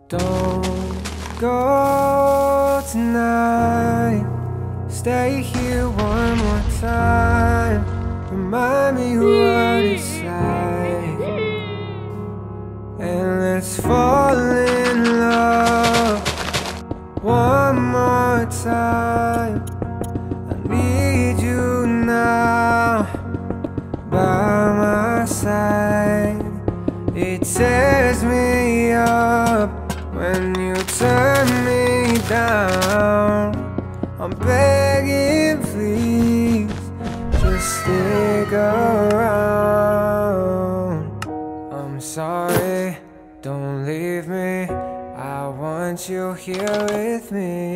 Don't go tonight. Stay here one more time. Remind me what it's like, and let's fall in love one more time. I need you now by my side. It tears me up when you turn me down. I'm begging, please, just stick around. I'm sorry, don't leave me. I want you here with me.